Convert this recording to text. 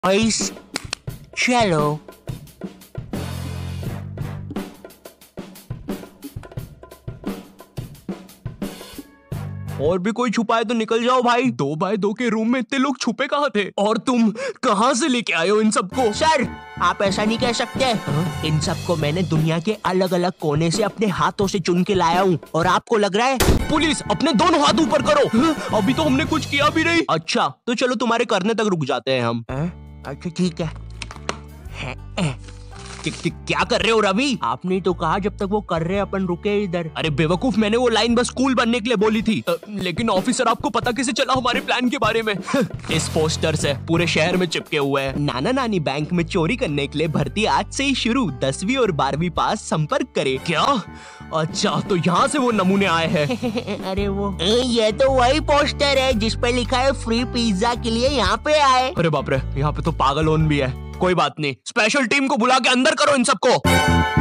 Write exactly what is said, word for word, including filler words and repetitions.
Boys चलो। और भी कोई छुपा है तो निकल जाओ भाई। दो बाय दो के रूम में इतने लोग छुपे कहाँ थे? और तुम कहाँ से लेके आए हो इन सबको? सर आप ऐसा नहीं कह सकते। हाँ? इन सबको मैंने दुनिया के अलग अलग कोने से अपने हाथों से चुन के लाया हूँ। और आपको लग रहा है? पुलिस अपने दोनों हाथ ऊपर करो। हाँ? अभी तो हमने कुछ किया भी नहीं। अच्छा तो चलो तुम्हारे करने तक रुक जाते हैं हम। अच्छा ठीक है। कि, कि, क्या कर रहे हो रवि? आपने तो कहा जब तक वो कर रहे अपन रुके इधर। अरे बेवकूफ, मैंने वो लाइन बस कूल बनने के लिए बोली थी। आ, लेकिन ऑफिसर आपको पता कैसे चला हमारे प्लान के बारे में? इस पोस्टर से पूरे शहर में चिपके हुए हैं। नाना नानी बैंक में चोरी करने के लिए भर्ती आज से ही शुरू, दसवीं और बारहवीं पास संपर्क करे। क्या? अच्छा तो यहाँ से वो नमूने आए हैं। अरे वो ये तो वही पोस्टर है जिस पे लिखा है फ्री पिज्जा के लिए यहाँ पे आए। अरे बाप रे, यहाँ पे तो पागल ओन भी है। कोई बात नहीं, स्पेशल टीम को बुला के अंदर करो इन सबको।